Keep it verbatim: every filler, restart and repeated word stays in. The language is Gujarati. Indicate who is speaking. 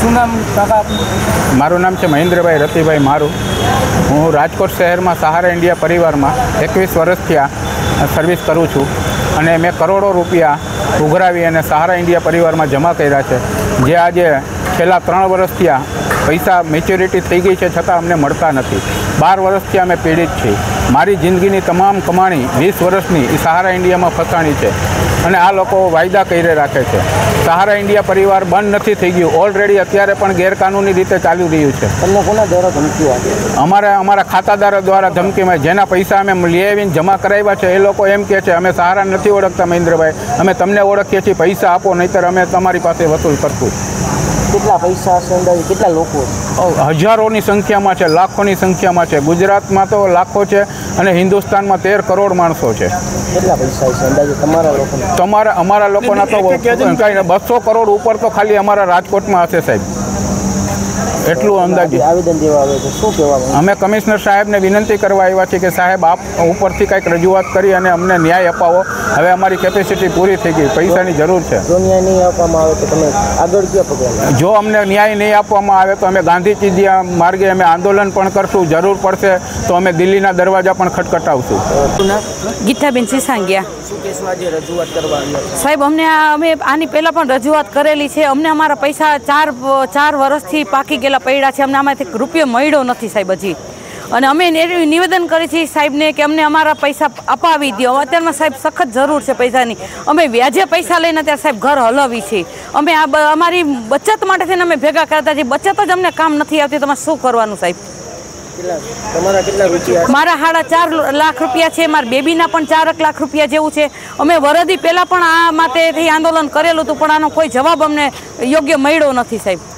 Speaker 1: શું નામ કાકા?
Speaker 2: મારું નામ છે મહેન્દ્રભાઈ રતિભાઈ મારું. હું રાજકોટ શહેરમાં સહારા ઇન્ડિયા પરિવારમાં એકવીસ વર્ષથી આ સર્વિસ કરું છું અને મેં કરોડો રૂપિયા ઉઘરાવી અને સહારા ઇન્ડિયા પરિવારમાં જમા કર્યા છે, જે આજે છેલ્લા ત્રણ વર્ષથી આ પૈસા મેચ્યોરિટી થઈ ગઈ છે છતાં અમને મળતા નથી. બાર વર્ષથી અમે પીડિત છીએ. મારી જિંદગીની તમામ કમાણી વીસ વર્ષની એ સહારા ઇન્ડિયામાં ફસાણી છે અને આ લોકો વાયદા કરી રાખે છે. સહારા ઇન્ડિયા પરિવાર બંધ નથી થઈ ગયું. ઓલરેડી અત્યારે પણ ગેરકાનૂની રીતે ચાલી રહ્યું છે.
Speaker 1: તમને કોના દ્વારા ધમકીઓ આપે?
Speaker 2: અમારા અમારા ખાતાદારો દ્વારા ધમકીમાં જેના પૈસા અમે લઈ આવીને જમા કરાવ્યા છે એ લોકો એમ કહે છે અમે સહારા નથી ઓળખતા મહેન્દ્રભાઈ, અમે તમને ઓળખીએ છીએ, પૈસા આપો નહીંતર અમે તમારી પાસે વસૂલ કરશું.
Speaker 1: કેટલા પૈસા હશે અંદાજે? કેટલા લોકો?
Speaker 2: હજારોની સંખ્યામાં છે, લાખોની સંખ્યામાં છે. ગુજરાતમાં તો લાખો છે અને હિન્દુસ્તાનમાં તેર કરોડ માણસો છે.
Speaker 1: કેટલા પૈસા છે અંદાજે તમારા લોકો?
Speaker 2: તમારા અમારા લોકોના તો કાંઈ બસો કરોડ ઉપર તો ખાલી અમારા રાજકોટમાં હશે સાહેબ, એટલું અંદાજે.
Speaker 1: આવેદન દેવા આવે છે, શું કહેવાનું?
Speaker 2: અમે કમિશનર સાહેબને વિનંતી કરવા આવ્યા છીએ કે સાહેબ આપ ઉપરથી કંઈક રજૂઆત કરી અને અમને ન્યાય અપાવો. હવે અમારી કેપેસિટી પૂરી થઈ ગઈ, પૈસાની જરૂર છે.
Speaker 1: જો ન્યાય નહીં આપવામાં આવે તો તમે આગળ ક્યાં પગલાં?
Speaker 2: જો અમને ન્યાય નહીં આપવામાં આવે તો અમે ગાંધી ચીજિયા માર્ગે અમે આંદોલન પણ કરશું. જરૂર પડશે તો અમે દિલ્હીના દરવાજા પણ ખટખટાવશું.
Speaker 3: ગીતાબેન સિસાંગિયા.
Speaker 1: શું કહેશો આજે રજૂઆત કરવા આવ્યા?
Speaker 3: સાહેબ અમને આ અમે આની પહેલાં પણ રજૂઆત કરેલી છે. અમને અમારા પૈસા ચાર ચાર વર્ષથી પાકી ગયેલા પડ્યા છે. અમને આમાંથી રૂપિયો મળ્યો નથી સાહેબ હજી. અને અમે નિવેદન કરી છીએ સાહેબને કે અમને અમારા પૈસા અપાવી દો. અત્યારમાં સાહેબ સખત જરૂર છે પૈસાની. અમે વ્યાજે પૈસા લઈને અત્યારે સાહેબ ઘર હલાવી છીએ. અમે આ અમારી બચત માટે થઈને અમે ભેગા કરતા છીએ. બચત જ અમને કામ નથી આવતી. તમારે શું કરવાનું સાહેબ?
Speaker 1: તમારા કેટલા રૂપિયા?
Speaker 3: મારા સાડા ચાર લાખ રૂપિયા છે. મારા બેબીના પણ ચારક લાખ રૂપિયા જેવું છે. અમે વરદી પહેલાં પણ આ માટેથી આંદોલન કરેલું હતું પણ આનો કોઈ જવાબ અમને યોગ્ય મળ્યો નથી સાહેબ.